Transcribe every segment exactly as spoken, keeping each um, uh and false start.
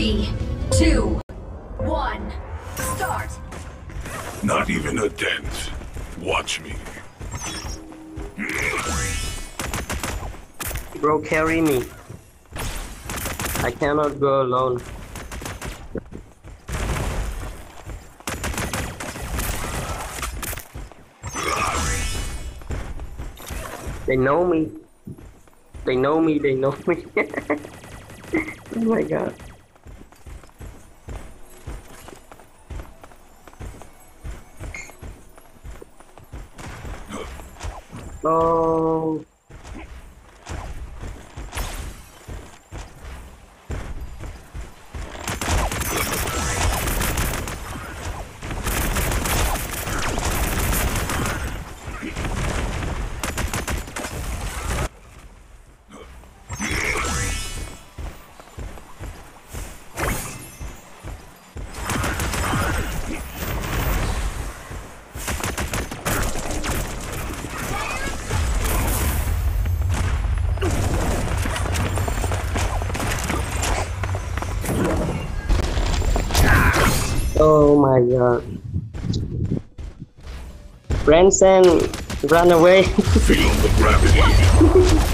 Three, two, one, start! Not even a dent. Watch me. Bro, carry me. I cannot go alone. They know me. They know me, they know me. Oh my god. Oh. Oh my god. Vincent, run away. Feel the gravity.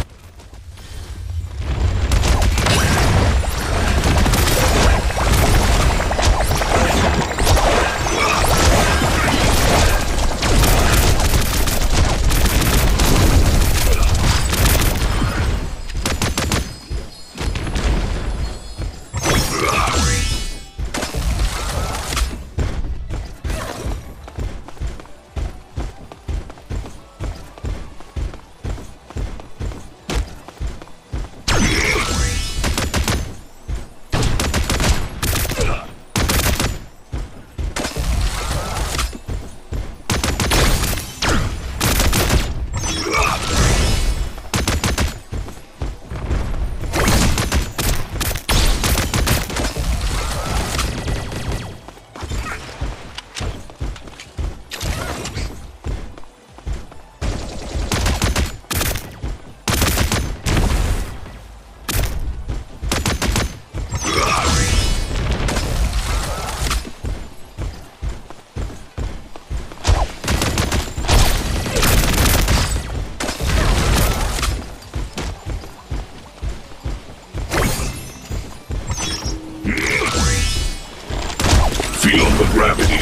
Feel the gravity.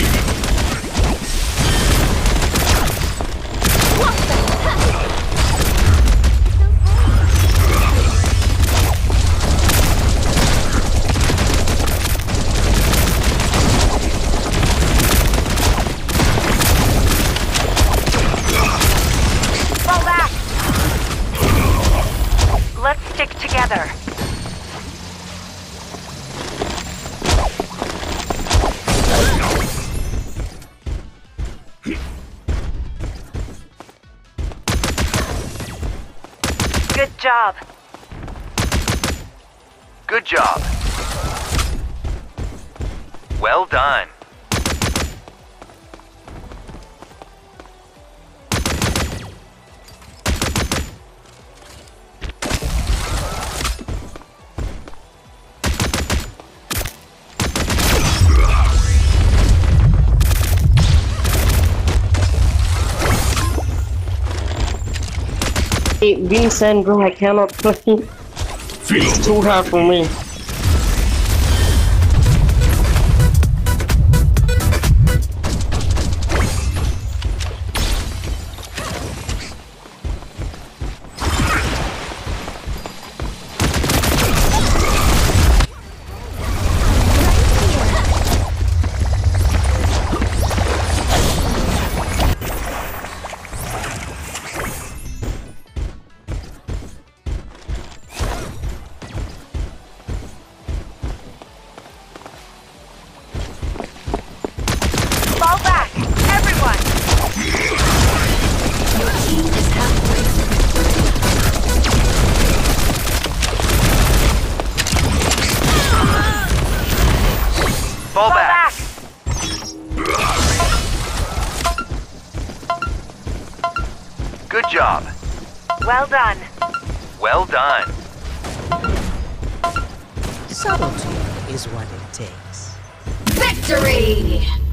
Fall back. Let's stick together. Good job. Good job. Well done. Hey, Vincent, bro, I cannot play. It's too hard for me. Fall back, everyone. Your team is halfway to Fall, Fall back. back. Good job. Well done. Well done. Subtlety is what it takes. Victory!